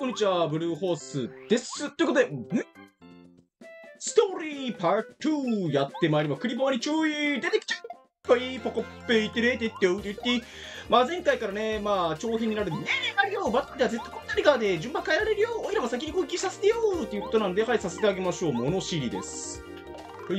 こんにちは、ブルーホースです。ということで、ストーリーパート2やってまいります。クリボーに注意出てきちゃうはい、ポコッペイテレテテオテテ前回からね、長編になるんで、ねえ、マリオ、バトルでは絶対こんなリガーで順番変えられるよおいらも先に攻撃させてよっていうことなんで、はい、させてあげましょう。物知りです。はい、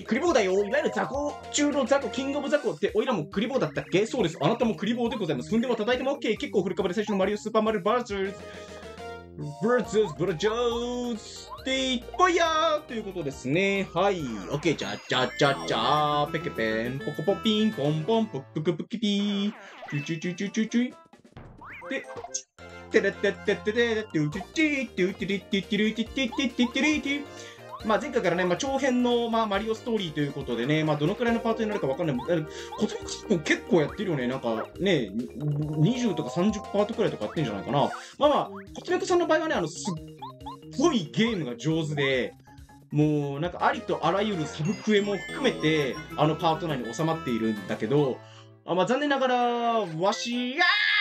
クリボーだよ。いわゆる雑魚中の雑魚、キングオブ雑魚って、おいらもクリボーだったっけ？そうです。あなたもクリボーでございます。踏んでも叩いても OK。結構古株で最初のマリオスーパーマリオバーズブラジャーズでいっぱいやーということですね。はい。OK。じゃじゃじゃじゃー。ペケペン。ポコポピン。ポンポン。ポップクプキピー。チュチュチュチュチュチュ。で、テレテテテテテテュチュチュチュチュチュチュチュチュチュチュチュチュチュチュ。前回からね、長編の、マリオストーリーということでね、どのくらいのパートになるかわかんない。コツミク結構やってるよね。なんかね、20とか30パートくらいとかやってんじゃないかな。コツミクさんの場合はね、すっごいゲームが上手で、もうなんかありとあらゆるサブクエも含めて、パート内に収まっているんだけど、残念ながら、わし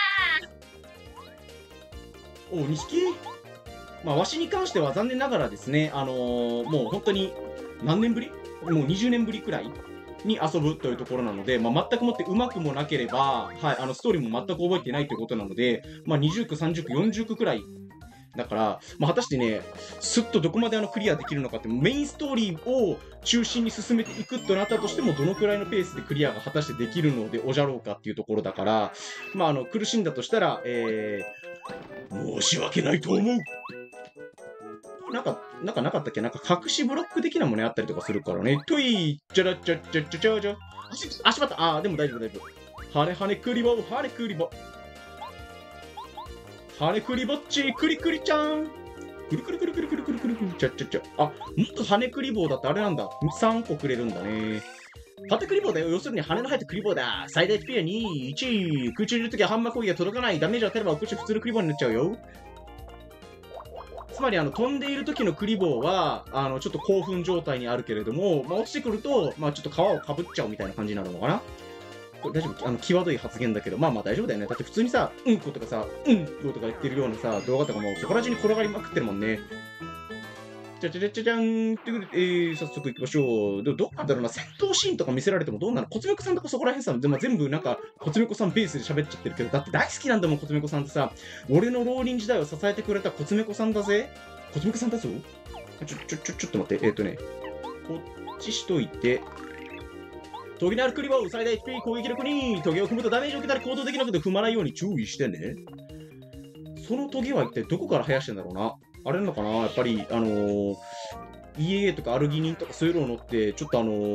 わしに関しては残念ながらですね、もう本当に何年ぶり？もう20年ぶりくらいに遊ぶというところなので、全くもって上手くもなければ、はい、ストーリーも全く覚えていないということなので、20区、30区、40区くらいだから、果たしてね、すっとどこまでクリアできるのかって、メインストーリーを中心に進めていくとなったとしても、どのくらいのペースでクリアが果たしてできるのでおじゃろうかっていうところだから、苦しんだとしたら、申し訳ないと思う。なんかなかったっけ？なんか隠しブロック的なものあったりとかするからね。トゥイじゃらちゃちゃちゃちゃちゃ。足ばった。でも大丈夫大丈夫。はねはねクリボー、はねクリボ。はねクリぼっち、クリクリちゃん。くるくるくるくるくるくるくるくるちゃちゃちゃ。もっと羽根クリボーだってあれなんだ。3個くれるんだね。羽クリボーだよ。要するに羽の生えたクリボーだ。最大 HP は2、1。空中にいるときはハンマー攻撃が届かない。ダメージを当てれば落ちて普通のクリボーになっちゃうよ。つまり飛んでいる時のクリボーはちょっと興奮状態にあるけれども、落ちてくると、ちょっと皮をかぶっちゃうみたいな感じになるのかな。これ大丈夫？際どい発言だけど、大丈夫だよね。だって普通にさ、うんことかさ、うんことか言ってるようなさ、動画とかもそこら中に転がりまくってるもんね。じゃじゃじゃじゃじゃんってことで、早速行きましょう。でもどうなんだろうな、戦闘シーンとか見せられてもどうなの？コツメコさんとかそこら辺さ、全部なんか、コツメコさんベースで喋っちゃってるけど、だって大好きなんだもん、コツメコさんってさ、俺の浪人時代を支えてくれたコツメコさんだぜ。コツメコさんだぞ。ちょっと待って、こっちしといて、トゲのあるクリボー、最大 HP 攻撃力に、トゲを踏むとダメージを受けたり行動できなくて踏まないように注意してね。そのトゲは一体どこから生やしてんだろうな。あれなのかな、やっぱり、EAA とかアルギニンとかそういうのを乗って、ちょっと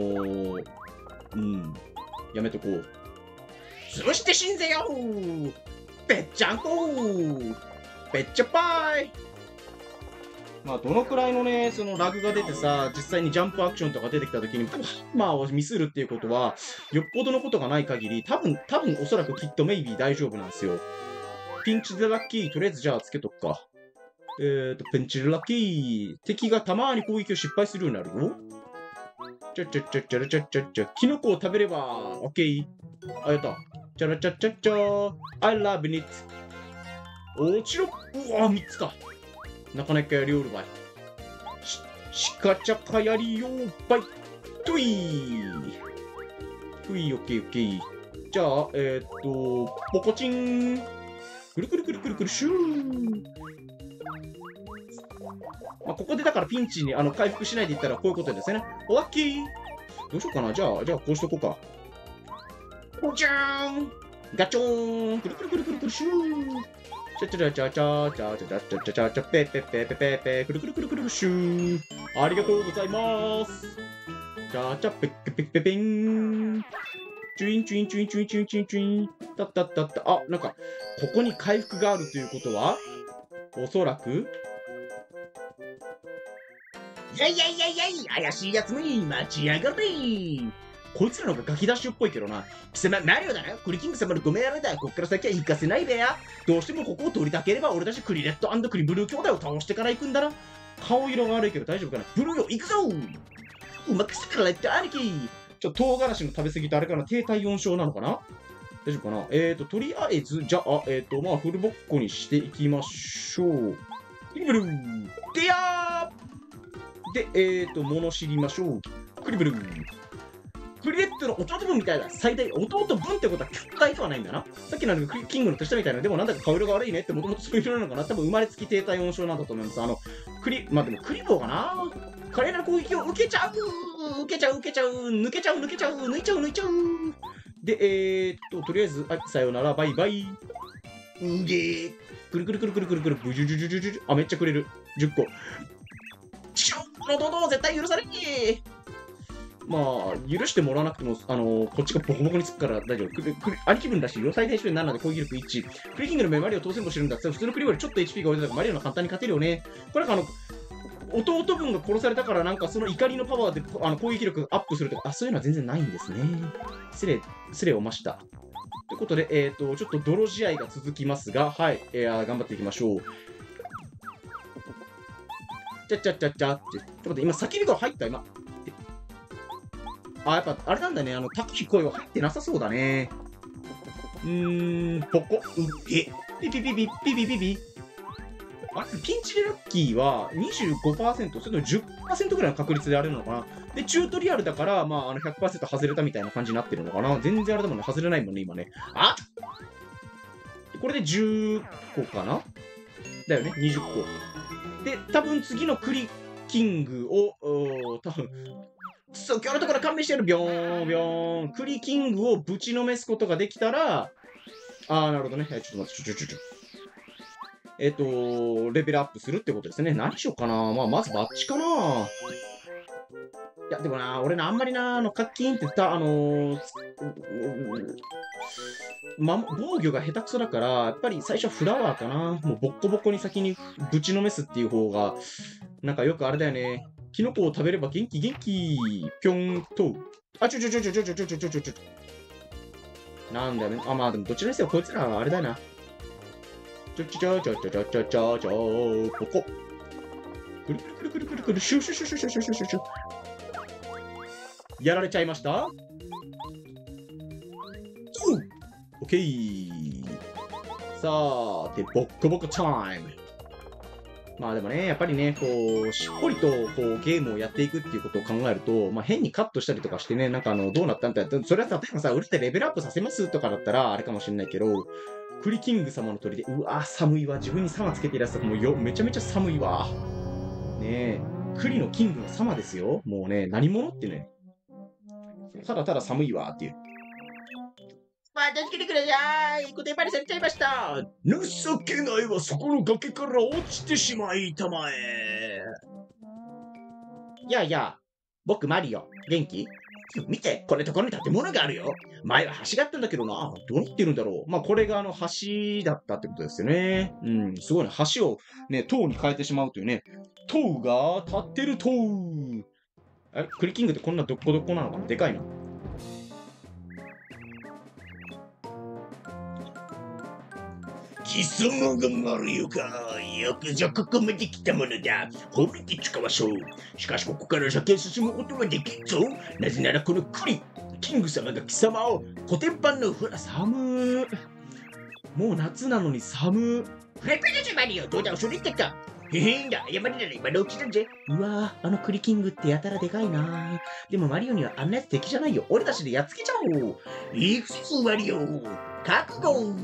やめとこう。潰して死んぜよーぺっちゃんこーぺっちゃぱーい。どのくらいのね、そのラグが出てさ、実際にジャンプアクションとか出てきた時に、ハンマーをミスるっていうことは、よっぽどのことがない限り、多分おそらくきっとメイビー大丈夫なんですよ。ピンチでラッキー、とりあえずじゃあつけとくか。ピンチでラッキー。敵がたまーに攻撃を失敗するようになるよ。ちゃキノコを食べれば、オッケー。やった。ちゃらちゃっちゃっちゃー。I love it. 落ちろ。うわ、3つか。なかなかやりおるばい。しかちゃかやりよーばい。トゥイー。トゥイー、オッケーオッケー。じゃあ、ポコチン。くるくるくるくるくるシュー。ここでだからピンチに回復しないでいったらこういうことですね。ラッキー。どうしようかな。じゃあこうしとこうか。ポチャーン。ガチョーン。くるくるくるくるくるシュー。ちゃちゃちゃちゃちゃちゃちゃちゃちゃちゃちゃぺぺぺぺぺぺくるくるくるくるシュー。ありがとうございます。ちゃちゃぺぺぺぺぺん。チュインチュインチュインチュインチュインチュインチュイン。たったったった。なんかここに回復があるということは、おそらく。やい怪しいやつに待ちやがれ。こいつらの方がガキダッシュっぽいけどな。貴様、マリオだな。クリキング様のご命令だ。こっから先は行かせないべや。どうしてもここを取りたければ、俺たちクリレット&クリブルー兄弟を倒してから行くんだな。顔色が悪いけど大丈夫かな。ブルーよ、行くぞ。うまくしてからって兄貴。唐辛子の食べ過ぎとあれかな、低体温症なのかな。 大丈夫かなとりあえず、じゃあ、まあ、フルボッコにしていきましょう。クリブルーでやーで、物知りましょう。クリブルークリレットの弟分みたいな最大、弟分ってことは兄弟ではないんだな。さっきのキングの手下みたいな、でもなんだか顔色が悪いねってもともとそういう色なのかな。多分生まれつき低体温症なんだと思います。まあでもクリボーかな。華麗な攻撃を受けちゃう抜けちゃうで、とりあえず、さよなら、バイバイ。んでくるくるくるくるくるくる、ブジュジュジュジュジュジュ。あ、めっちゃくれる。10個。ちくしょう弟絶対許されねえまあ、許してもらわなくても、こっちがボコボコにつくから大丈夫。兄貴分だし、要塞編集になるので攻撃力1。クリキングの目マリオ当選簿してるんだって、普通のクリボーよりちょっと HP が多いからマリオの簡単に勝てるよね。これなんか弟分が殺されたからなんかその怒りのパワーで攻撃力アップするとか、そういうのは全然ないんですね。失礼をました。ということで、ちょっと泥試合が続きますが、はい、頑張っていきましょう。ちゃっちゃっちゃっちゃって。ちょっと待って、今叫びが入った今。やっぱ、あれなんだね。高い声は入ってなさそうだね。ポコ、ピピピピ、ピピピピ。ピンチでラッキーは 25%、それとも 10% ぐらいの確率であるのかな。で、チュートリアルだから、まあ、100% 外れたみたいな感じになってるのかな。全然あれだもんね。外れないもんね、今ね。これで10個かなだよね、20個。で、多分次のクリキングを、多分、そう、今日のところ勘弁してやる。ビョーン、ビョーン。クリキングをぶちのめすことができたら、なるほどね。ちょっと待って、レベルアップするってことですね。何しようかな。まずバッチかな。いや、でもな、俺な、あんまりな、カッキーンって言った、防御が下手くそだから、やっぱり最初はフラワーかな。もうボッコボコに先にぶちのめすっていう方が、なんかよくあれだよね。キノコを食べれば元気、ぴょんと。なんだよね。まあでもどちらにせよこいつらはあれだな。ポコ。くるくるくるくるくる、シュシュシュシュシュシュシュシュシュ。やられちゃいました。オッケー。さあ、で、ボッコボコタイム。まあでもね、やっぱりね、しっぽりとゲームをやっていくっていうことを考えると、まあ変にカットしたりとかしてね、なんかどうなったんだって、それは例えばさ、売れてレベルアップさせますとかだったらあれかもしれないけど、クリキング様の鳥で、うわ寒いわ。自分に様つけていらっしゃったらもうめちゃめちゃ寒いわ。ねえ、クリのキングの様ですよ。もうね、何者ってね。ただただ寒いわっていう。助けてください。コテンパリされちゃいました。情けないわ。そこの崖から落ちてしまいたまえ。いや、僕マリオ。元気？見て、これところに建物があるよ。前は橋があったんだけどな。どうなってるんだろう。まあ、これが橋だったってことですよね。すごいね。橋をね、塔に変えてしまうというね。塔が立ってる塔。クリキングってこんなどっこどっこなのかな。でかいな。貴様がマリオか。よくぞここまで来たものだ。褒めて使わそう。しかしここから先へ進むことはできんぞ。なぜならこのキング様が貴様をコテンパンの寒ー。もう夏なのに寒ー。フライパンだぜマリオ。どうだ恐れてか。へへんだ。謝りなら今のうちだぜ。うわぁ、クリキングってやたらでかいな。でもマリオにはあんなやつ敵じゃないよ。俺たちでやっつけちゃおう。いくつマリオ。覚悟。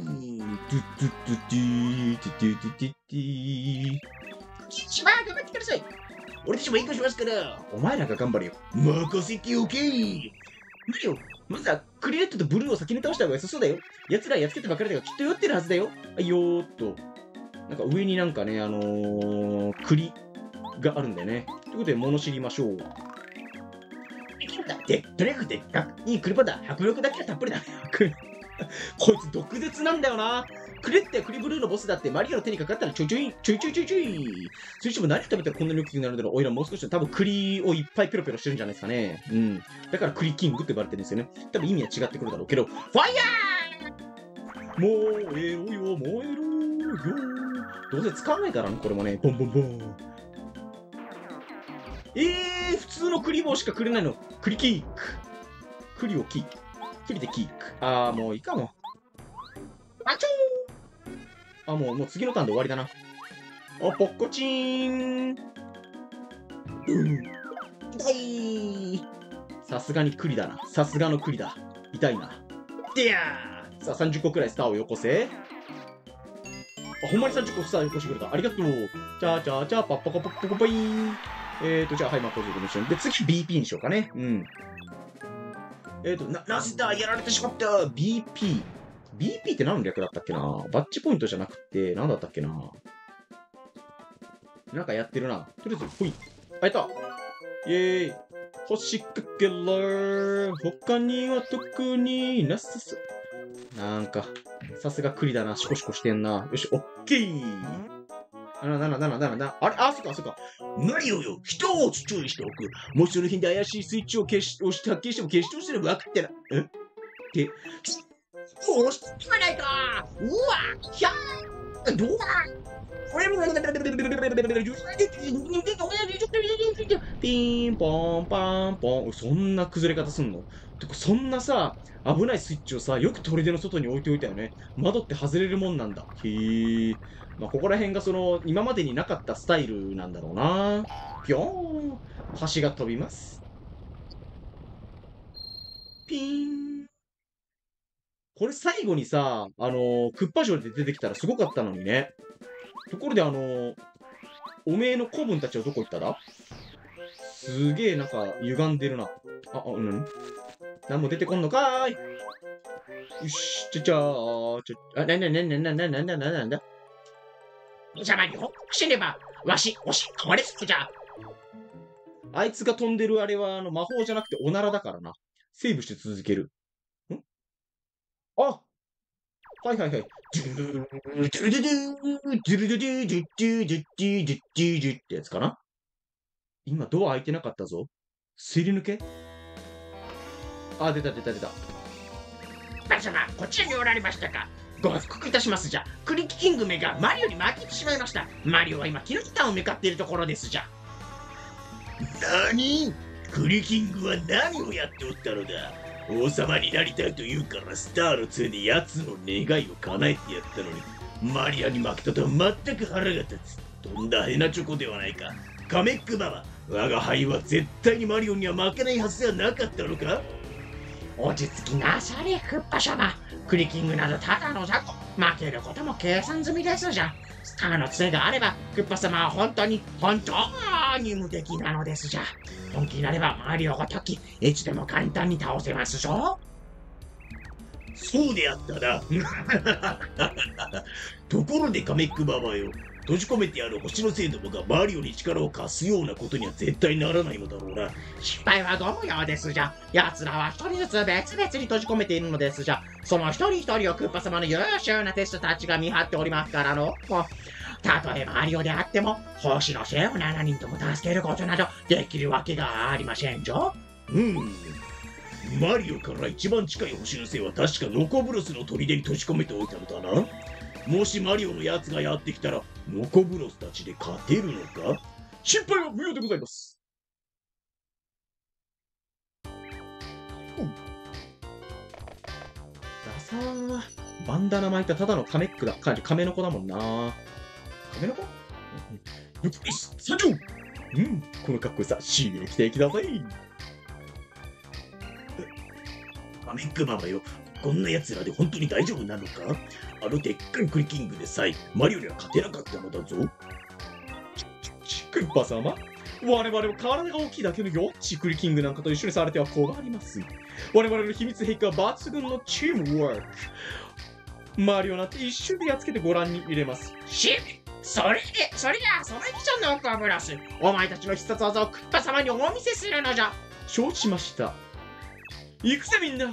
しま頑張ってください。俺たちも援護しますから。お前らが頑張れよ。任せておけ。マリオ、まずはクリレットとブルーを先に倒した方が良さそうだよ。奴らやっつけてばかりだがきっと酔ってるはずだよ。よーっと。なんか上になんかね、栗があるんだよね。ということで物知りましょう。とにかくでっかくいいクリボーだ。迫力だけはたっぷりだ。こいつ毒舌なんだよな。クレってクリブルーのボスだってマリオの手にかかったらちょい。それにしても何食べたらこんなに大きくなるんだろう。おいらもう少し多分栗をいっぱいペロペロしてるんじゃないですかね。だから栗キングって呼ばれてるんですよね。多分意味は違ってくるだろうけど。ファイヤー燃えろよ、燃えろよ。どうせ使わないからね、これもね。ボンボンボン。普通のクリボーしかくれないの。クリキック。栗をキック。栗でキック。もういいかも。 あちょー。あ、もう次のターンで終わりだな。あ、ポッコチーン。痛い。さすがに栗だな。さすがの栗だ。痛いな。でやー。さあ、30個くらいスターをよこせ。あ、ほんまに30個スターよこしてくれた。ありがとう。じゃあ、パッパカポッポコポイーン。じゃあ、はい、ポジティブミッション。で、次 BP にしようかね。うん。なぜだやられてしまった !BP。BP って何の略だったっけなバッチポイントじゃなくて、何だったっけななんかやってるな。とりあえず、ほい。あ、やったイェーイ星かけらー他には特になさそう。なんか、さすが栗だな。シコシコしてんな。よし、オッケーあれ、あ、そっか。マリオよ、人を注意しておく。もしその辺で怪しいスイッチを押して発見しても消し通してれば分かってな。って、殺してはないかうわひゃーどうだピンポンパンポン。そんな崩れ方すんのてか、そんなさ、危ないスイッチをさ、よく砦の外に置いておいたよね。窓って外れるもんなんだ。へー。まあ、ここら辺がその、今までになかったスタイルなんだろうな。ぴょーん。橋が飛びます。ピーン。これ最後にさ、クッパ城で出てきたらすごかったのにね。ところでおめえの子分たちはどこ行っただすげえなんか歪んでるな。なんも出てこんのかーい。よし、なんだ邪魔に報告しねば、わし、おしっこれすくじゃ。 あいつが飛んでるあれは魔法じゃなくておならだからな。セーブして続ける。あはい。ドゥルドゥドゥドゥドゥドゥドゥドゥドゥドゥドゥドゥドゥドゥドゥってやつかな今ドア開いてなかったぞ。すり抜けあ、出た。 バル様、こちらにおられましたか。ご報告いたしますじゃ。クリキングめがマリオに負けてしまいました。マリオは今、木の板を向かっているところですじゃ。 なにクリキングは何をやっておったのだ王様になりたいと言うからスターの杖で奴の願いを叶えてやったのにマリアに負けたとは全く腹が立つとんだヘナチョコではないかカメックママ我が輩は絶対にマリオには負けないはずではなかったのか落ち着きなされ、クッパ様。クリキングなどただの雑魚。負けることも計算済みですじゃ。スターの杖があれば、クッパ様は本当に無敵なのですじゃ。本気になればマリオごとき、いつでも簡単に倒せますぞ。 そうであったなところでカメックママよ閉じ込めてある星の精度がマリオに力を貸すようなことには絶対ならないのだろうな失敗はご無用ですじゃ。奴らは一人ずつ別々に閉じ込めているのですじゃ。その一人一人をクッパ様の優秀なテストたちが見張っておりますからの。たとえマリオであっても、星の精を7人とも助けることなどできるわけがありませんじょ。 マリオから一番近い星の精は確かノコブロスの砦に閉じ込めておいたのだな。もしマリオのやつがやってきたら、ノコブロスたちで勝てるのか心配は無用でございます。ダサー。バンダナ巻いたただのカメックだ。亀の子だもんな。亀の子よし、参上このかっこよさ、刺激的だぜ。 カメックママよ、こんな奴らで本当に大丈夫なのかあのでっかいクリキングでさえ、マリオには勝てなかったのだぞ。 クッパ様我々は体が大きいだけのよ。チクリキングなんかと一緒にされては困ります。我々の秘密兵器は抜群のチームワーク。マリオなんて一瞬でやっつけてご覧に入れます。 それじゃあ、その以上のノコブロス。お前たちの必殺技をクッパ様にお見せするのじゃ。 承知しました。行くぜみんな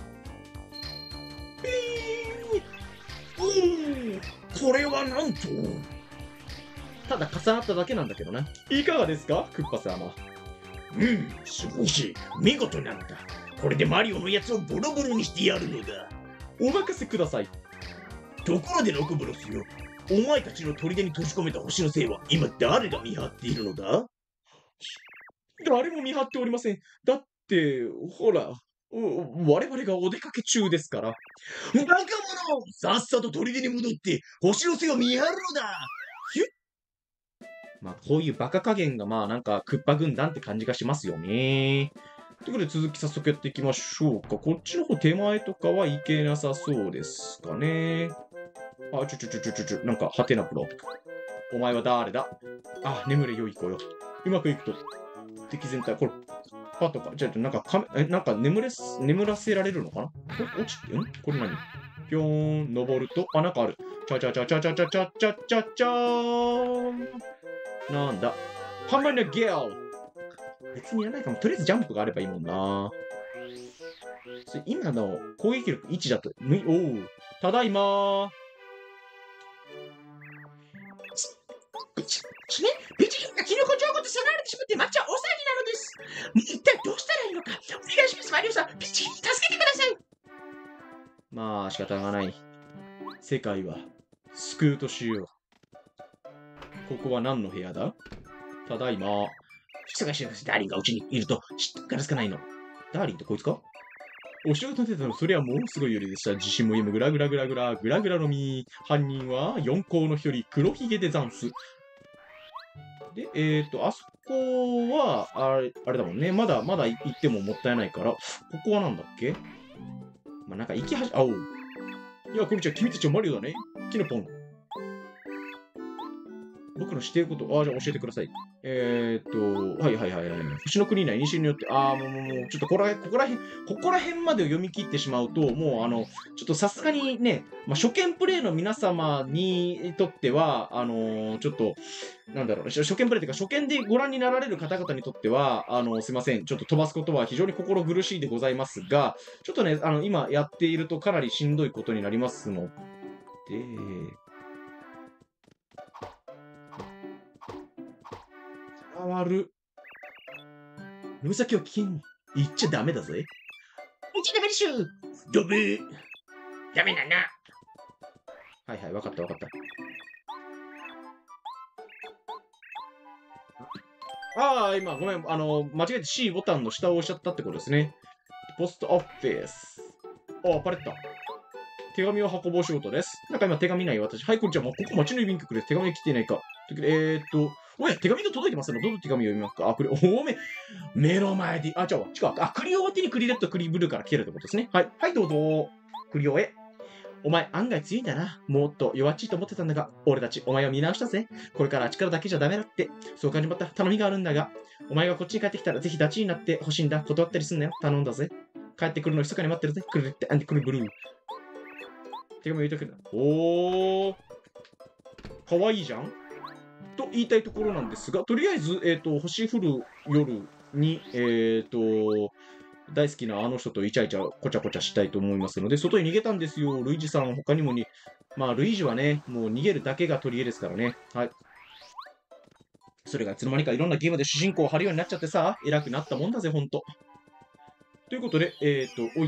これはなんとただ重なっただけなんだけどな。いかがですかクッパ様。 すごいし、見事なんだ。これでマリオのやつをボロボロにしてやるのだ。 お任せください。 ところでノコブロスよ、お前たちの砦に閉じ込めた星の精は今誰が見張っているのだ誰も見張っておりません。だって、ほら。 我々がお出かけ中ですから。 バカ者さっさと砦に戻って、星の背を見張るのだまあ、こういうバカ加減が、まあ、なんか、クッパ軍団って感じがしますよね。ということで、続き早速やっていきましょうか。こっちの方、手前とかはいけなさそうですかね。あ、なんか、ハテナプロ。お前は誰だ？あ、眠れよい子よ。うまくいくと、敵全体、これ、パとか、なんか、なんか眠らせられるのかな？落ちて、これ何？ぴょーん、登ると、あ、なんかある。ちゃちゃちゃちゃちゃちゃちゃちゃちゃちゃーん。なんだ？ハンマーのゲール。別にいらないかも。とりあえずジャンプがあればいいもんな。今の攻撃力1だと、おう、ただいまー。 ビチがキノコ情報とさられてしまって抹茶大騒ぎなのです。一体どうしたらいいのか、お願いします、マリオさん。ビチに助けてください。 まあ、仕方がない。世界は救うとしよう。ここは何の部屋だ？ただいま。 探してください。ダーリンがうちにいると知ってからつかないの。 ダーリンってこいつか？お仕事出たの、それはもうすごいよりでした。自信も読むグラグラグラグラグラグラの実。犯人は四皇の一人、黒ひげでザンス。で、あそこは、あれだもんね。まだ行ってももったいないから、ここはなんだっけ？まあ、なんか行きおう。いや、こんにちは。君たちはマリオだね。キノポン。僕のしていること、じゃあ教えてください。はい。星の国内、西によって、もう、ちょっとここら辺まで読み切ってしまうと、もう、ちょっとさすがにね、まあ、初見プレイの皆様にとっては、ちょっと、なんだろう、初見プレイというか、初見でご覧になられる方々にとっては、すいません、ちょっと飛ばすことは非常に心苦しいでございますが、ちょっとね、今やっているとかなりしんどいことになりますので、 紫を危険言っちゃダメだぜ。 ダメでしょ。 ダメ。 ダメだな。 はい、わかった。今、ごめん、間違えて C ボタンの下を押しちゃったってことですね。ポストオフィス。パレット。手紙を運ぶお仕事です。なんか今手紙ない私。はい、こんにちは。ここ町の郵便局です。手紙が来ていないか。おや、手紙が届いてますの。どの手紙を読みますか？これ、目の前で、違う。クリオを手にクリレット、クリブルーから来てるってことですね。はい、どうぞ。クリオへ。お前、案外強いんだな。もっと弱っちいと思ってたんだが、俺たち、お前を見直したぜ。これから力だけじゃダメだって。そう感じまった。頼みがあるんだが、お前がこっちに帰ってきたら、ぜひダチになってほしいんだ。断ったりすんなよ。頼んだぜ。帰ってくるの密かに待ってるぜ。クリレット、クリブルー。手紙を言いたくな。かわいいじゃんと言いたいところなんですが、とりあえず、星降る夜に、大好きなあの人とイチャイチャこちゃこちゃしたいと思いますので、外に逃げたんですよ。ルイージさん、他にもまあ、ルイージはね、もう逃げるだけが取り柄ですからね。はい。それがいつの間にかいろんなゲームで主人公を張るようになっちゃってさ、偉くなったもんだぜ、ほんと。ということで、おい。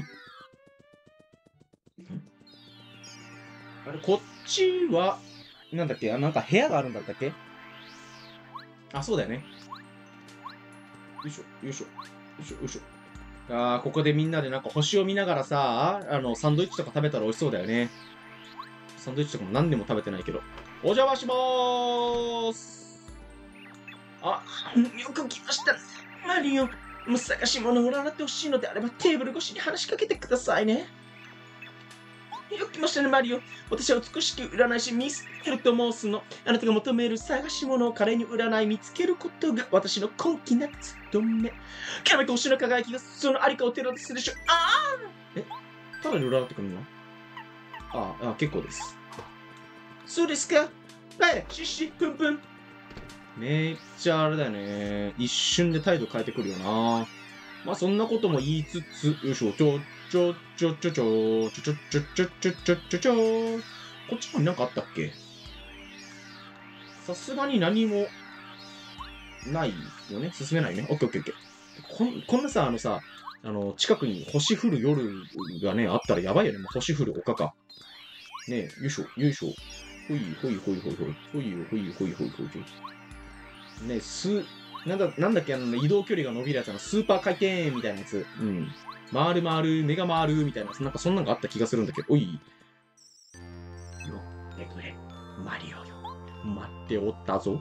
こっちは、なんだっけ？なんか部屋があるんだったっけ？そうだよね。よいしょ。ここでみんなでなんか星を見ながらさ、サンドイッチとか食べたら美味しそうだよね。サンドイッチとかも何年も食べてないけど。お邪魔しまーす。 よく来ましたね。マリオ、探し物を占ってほしいのであればテーブル越しに話しかけてくださいね。よく来ましたね、マリオ。私は美しき占い師ミステルと申すの。あなたが求める探し物を華麗に占い見つけることが私の根気な務め。きらめく星の輝きがそのありかを照らすでしょ。 ただで占ってくるの？結構です。 そうですか。シッシ、プンプン。 めっちゃあれだよね。一瞬で態度変えてくるよな。まあそんなことも言いつつ、よいしょ、こっちもなんかあったっけ？さすがに何もないよね。進めないね。オッケー。こんなさ、近くに星降る夜がね、あったらやばいよね。もう星降る丘か。ねえ、よいしょ。ほい。ねえ、なんだっけ、移動距離が伸びるやつスーパー回転みたいなやつ。 回る回る、目が回る、みたいな、なんかそんなんがあった気がするんだけど、おい。 よってくれ、マリオよ。 待っておったぞ。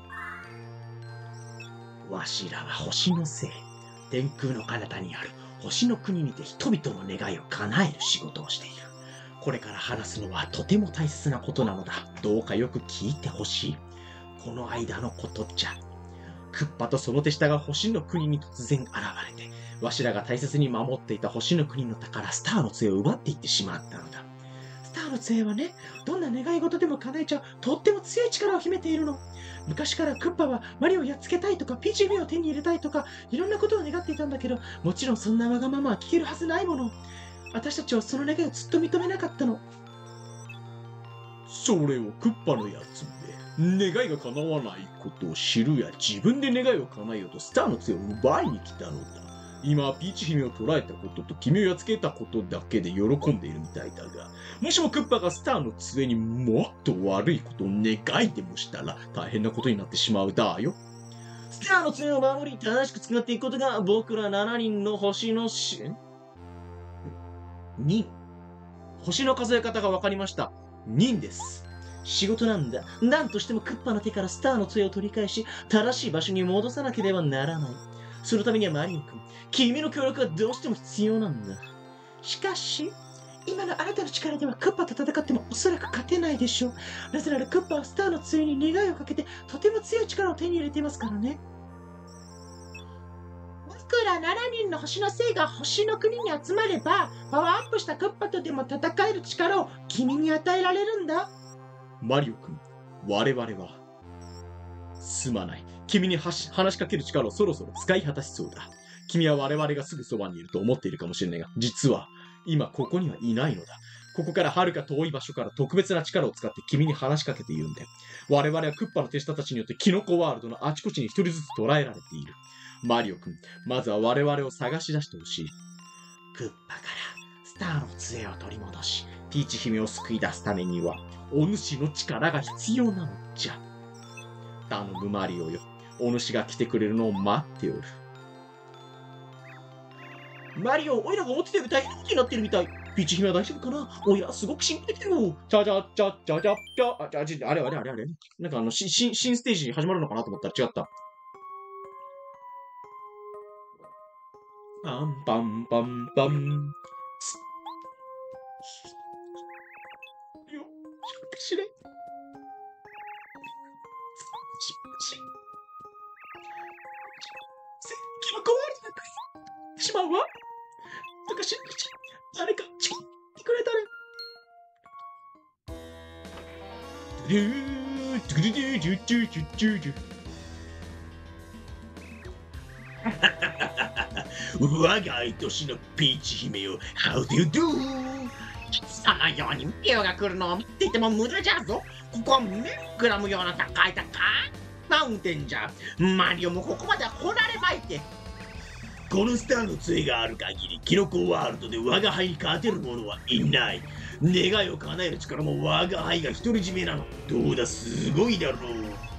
わしらは星のせい。天空の彼方にある星の国にて人々の願いを叶える仕事をしている。これから話すのはとても大切なことなのだ。どうかよく聞いてほしい。この間のことじゃ。クッパとその手下が星の国に突然現れて、わしらが大切に守っていた星の国の宝スターの杖を奪っていってしまったのだ。スターの杖はね、どんな願い事でも叶えちゃうとっても強い力を秘めているの。昔からクッパはマリオをやっつけたいとかピーチ姫を手に入れたいとかいろんなことを願っていたんだけど、もちろんそんなわがままは聞けるはずないもの。私たちはその願いをずっと認めなかったの。 それをクッパのやつめ、願いが叶わないことを知るや自分で願いを叶えようとスターの杖を奪いに来たのだ。今、ピーチ姫を捕らえたことと君をやっつけたことだけで喜んでいるみたいだが、もしもクッパがスターの杖にもっと悪いことを願いでもしたら大変なことになってしまうだよ。 スターの杖を守り正しく使っていくことが僕ら7人の星の人。星の数え方が分かりました。人です。仕事なんだ。何としてもクッパの手からスターの杖を取り返し、正しい場所に戻さなければならない。そのためにはマリオ君、君の協力がどうしても必要なんだ。しかし、今のあなたの力ではクッパと戦ってもおそらく勝てないでしょう。なぜならクッパはスターの杖に願いをかけてとても強い力を手に入れていますからね。僕ら7人の星の精が星の国に集まれば、パワーアップしたクッパとでも戦える力を君に与えられるんだ。 マリオ君、我々は、すまない。君に話しかける力をそろそろ使い果たしそうだ。君は我々がすぐそばにいると思っているかもしれないが、実は、今ここにはいないのだ。ここから遥か遠い場所から特別な力を使って君に話しかけているんだよ。我々はクッパの手下たちによってキノコワールドのあちこちに一人ずつ捕らえられている。マリオ君、まずは我々を探し出してほしい。 クッパからスターの杖を取り戻し、 ピーチ姫を救い出すためには、お主の力が必要なのじゃ。頼むマリオよ。お主が来てくれるのを待っておる。 マリオ、オイラが落ちてる大変なことになってるみたい。ピーチ姫は大丈夫かな。オイラすごく心配できてるよ。 あれ。なんか新ステージ始まるのかなと思ったら違った。パンパンパンパン。よ、しれ。キノコワールドにしまうわ。とかし、誰か、来てくれた我が愛しのピーチ姫よ、How do you do? そのようにピオが来るのを見ていても無駄じゃぞ。ここは目をくらむような高いマウンテンじゃ。マリオもここまでは来られまいて。 このスターの杖がある限り、キノコワールドで我が輩に勝てる者はいない。願いを叶える力も我が輩が独り占めなの。どうだ、すごいだろう。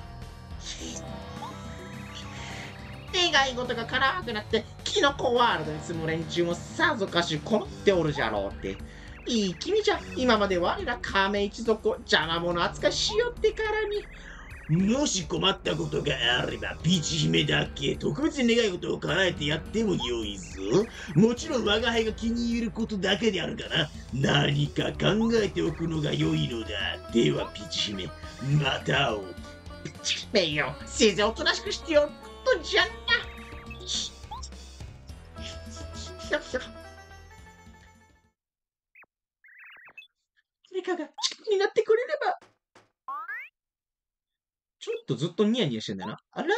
願い事が叶わなくなってキノコワールドに住む連中もさぞかし困っておるじゃろうって。いい君じゃ。今まで我ら亀一族を邪魔者扱いしよってからに。 もし困ったことがあれば、ピーチ姫だけ特別に願い事を叶えてやってもよいぞ。もちろん我が輩が気に入ることだけであるがな。何か考えておくのが良いのだ。ではピーチ姫、また会おう。 ピーチ姫よ、せいぜいおとなしくしてよ。とじゃな。誰かが力になってくれれば。 ちょっとずっとニヤニヤしてんだよな。 あら？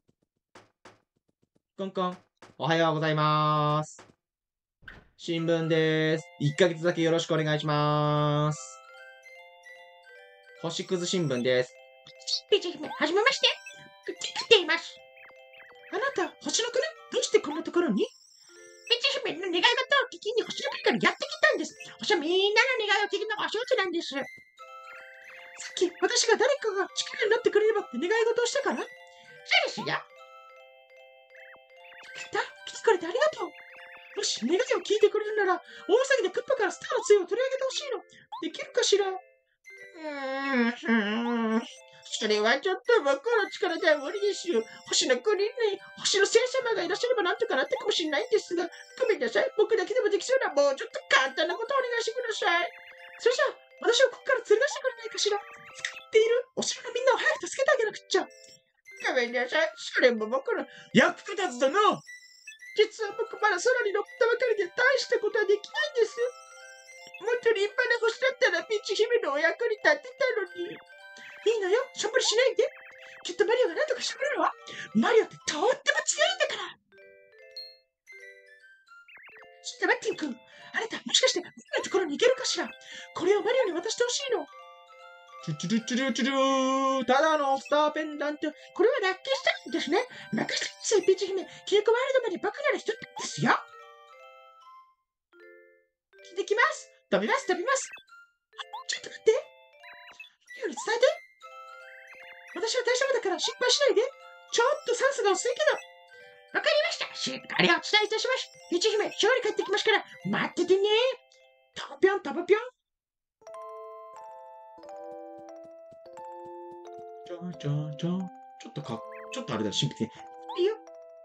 コンコン。おはようございます。新聞です。1ヶ月だけよろしくお願いします。星屑新聞です。 ピーチ姫、はじめまして。来ています。あなた、星の国？どうしてこんなところに？ピーチ姫の願い事を聞きに星の国からやってきたんです。星はみんなの願いを聞くのがお仕事なんです。さっき私が誰かが力になってくれればって願い事をしたから。そうですよ。よかった。来てくれてありがとう。 もし願いを聞いてくれるなら、大騒ぎでクッパからスターの杖を取り上げてほしいの。できるかしら？それはちょっと僕の力では無理ですよ。星の国に星の先生様がいらっしゃればなんとかなったかもしれないんですが、ごめんなさい。僕だけでもできそうなもうちょっと簡単なことをお願いしてください。それじゃあ、私をここから連れ出してくれないかしら。使っているお城のみんなを早く助けてあげなくっちゃ。ごめんなさい。それも僕の役立つだな。 実は僕まだ空に乗ったばかりで大したことはできないんです。もっと立派な星だったらピーチ姫のお役に立ってたのに。いいのよ、しょんぼりしないで。きっとマリオが何とかしてくれるわ。マリオってとっても強いんだから。ちょっと待ってんくん。あなた、もしかして僕のところに行けるかしら。これをマリオに渡してほしいの。 チュチュルチュルチュルただのスターペンダント。 これはラッキースターですね。任せてください、ピーチ姫。キノコワールドまで僕なら一人ですよ。聞いてきます。飛びます。ちょっと待って。マリオに伝えて。私は大丈夫だから心配しないで。ちょっと酸素が薄いけど。わかりました。しっかりお伝えいたします。ピーチ姫、勝利帰ってきますから、待っててね。トブピョン、トブピョン。 ちょっとあれだ、神秘的。 いいよ。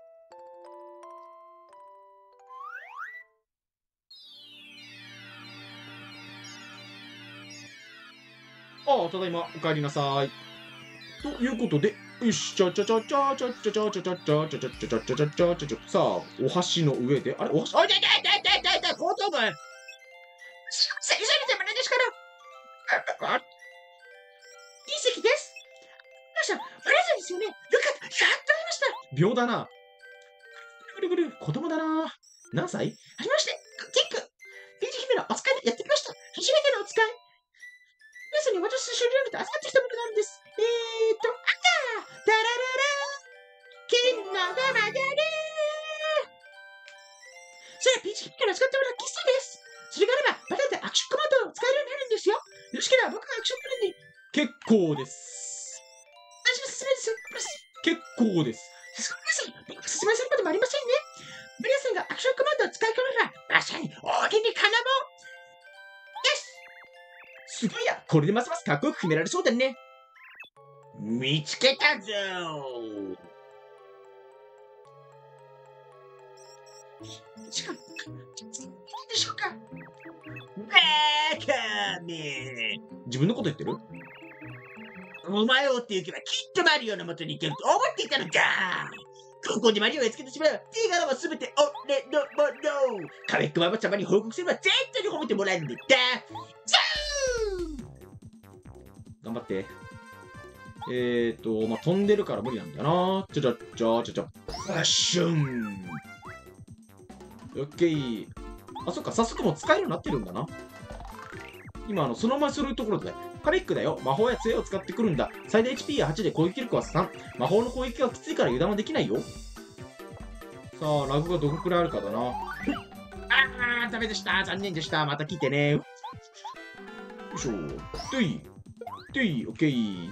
ああ、ただいま、お帰りなさい。ということで、よし、さあ、お箸の上で、あれ、お箸、 おいで、後頭部。先生の手間ですから。隕石です。皆さん、バレずですよね。よかった。やっと会いました。 秒だな。ぐるぐる、子供だな。何歳？ はじめまして、キック。ピーチ姫のお使いでやってきました。初めてのお使い。皆さんにお渡しする料理と預かってきたものがあるんです。赤ダラララ金の玉がねそれはピーチ姫から使ってもらう喫茶です。それがあれば、バタでアクションコマンドを使えるようになるんですよ。よろしければ僕がアクションプレイに。 結構です。 私の説明ですよ。 結構です。 すみません。僕が説明することもありませんね。マリアさんがアクションコマンドを使いこなれば、まさに大喜利かなもすごいや、これでますますかっこよく決められそうだね。 見つけたぞ。 しかも、でしょうか。 バカめ。 自分のこと言ってる？ お前を追って行けばきっとマリオの元に行けると思っていたのか。ここでマリオをつけてしまえば、ティガラはすべて俺のもの。カメックママちゃまに報告すれば絶対に褒めてもらえるんだ。 頑張って。まあ、飛んでるから無理なんだよな。ファッション。オッケー。あ、そっか、早速もう使えるようになってるんだな。今、そのままするところで、カメックだよ。魔法や杖を使ってくるんだ。最大 HP や8で攻撃力は3。魔法の攻撃はきついから油断はできないよ。さあ、ラグがどのくらいあるかだな。ダメでした。残念でした。また来てね。よいしょ。とい。オッケー。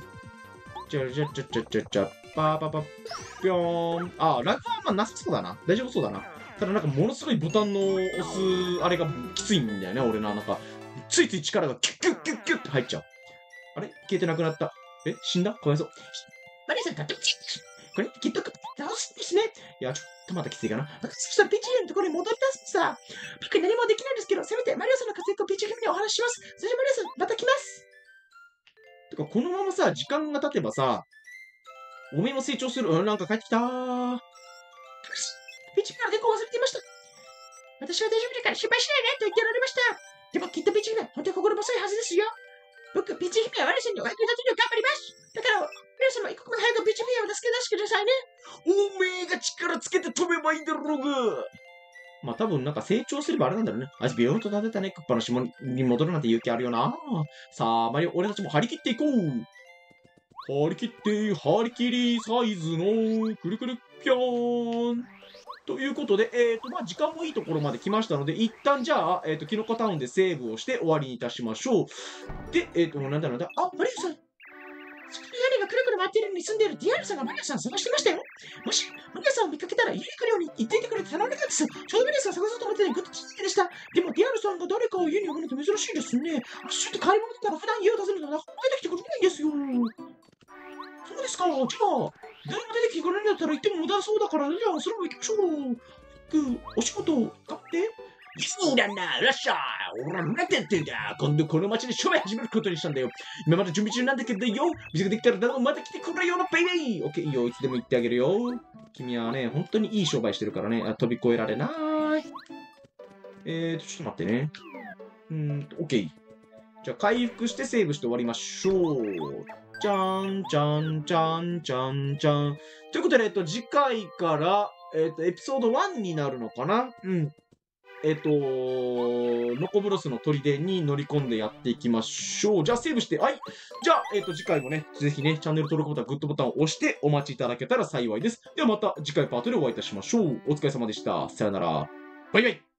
パぴょーん。あ、ラグはまあなさそうだな。大丈夫そうだな。ただなんかものすごいボタンの押すあれがきついんだよね、俺の。なんか、ついつい力がキュッキュッキュッキュッって入っちゃう。あれ消えてなくなった。え死んだかわいそう。 マリアさん、買ってほしい。これきっと倒すんですね。 いや、ちょっとまたきついかな。 そしたらピーチ姫のところに戻り出すさ。僕何もできないんですけど、せめてマリオさんの活躍をピーチ姫にお話しします。それでマリオさん、また来ます。 てか、このままさ、時間が経てばさ、おめえも成長する。なんか帰ってきたー。 ピーチ姫の猫を忘れていました。私は大丈夫だから心配しないねと言っておられました。でもきっとピーチ姫、本当に心細いはずですよ。僕、ピーチ姫はマリオさんにお役に立てるよう頑張ります。だから、皆様一刻も早くピーチ姫を助け出してくださいね。 おめえが力つけて飛べばいいんだろうが。 まあ多分なんか成長すればあれなんだろうね。あいつビヨンと立てたね。クッパの島に戻るなんて勇気あるよな。さあ、マリオ、俺たちも張り切っていこう。張り切って、張り切りサイズのくるくるぴょーん。ということで、まあ時間もいいところまで来ましたので、一旦じゃあ、キノコタウンでセーブをして終わりにいたしましょう。で、なんだ、 あ、マリオさん。屋根がくるくるマテルに住んでいるディアルさんがマリアさんを探してましたよ。もし、マリアさんを見かけたら家に来るように言っていてくれて頼んでたんです。ちょうどマリアさん探そうと思ってたグッドチーズでした。でもディアルさんが誰かを家に呼ぶのって珍しいですね。ちょっと帰り物だったら普段家を訪ねるとなかなか出てきてくれないんですよ。そうですか。じゃあ、誰も出てきてくれないんだったら行っても無駄そうだから、じゃあそれも行きましょう。お仕事頑張って。 そうだな、らっしゃい。俺は待ってってんだ。今度この町で商売始めることにしたんだよ。今まだ準備中なんだけどよ。店ができたら誰もまた来てくれよな、ベイビー。オッケー、いいよ。いつでも言ってあげるよ。君はね、本当にいい商売してるからね。飛び越えられない。ちょっと待ってね。オッケー。じゃあ、回復してセーブして終わりましょう。じゃん、じゃん、じゃん、じゃん、じゃん。ということで、次回から、エピソード1になるのかな？ノコブロスの砦に乗り込んでやっていきましょう。じゃあ、セーブして、はい。じゃあ、次回もね、ぜひね、チャンネル登録ボタン、グッドボタンを押してお待ちいただけたら幸いです。ではまた次回パートでお会いいたしましょう。お疲れ様でした。さよなら。バイバイ。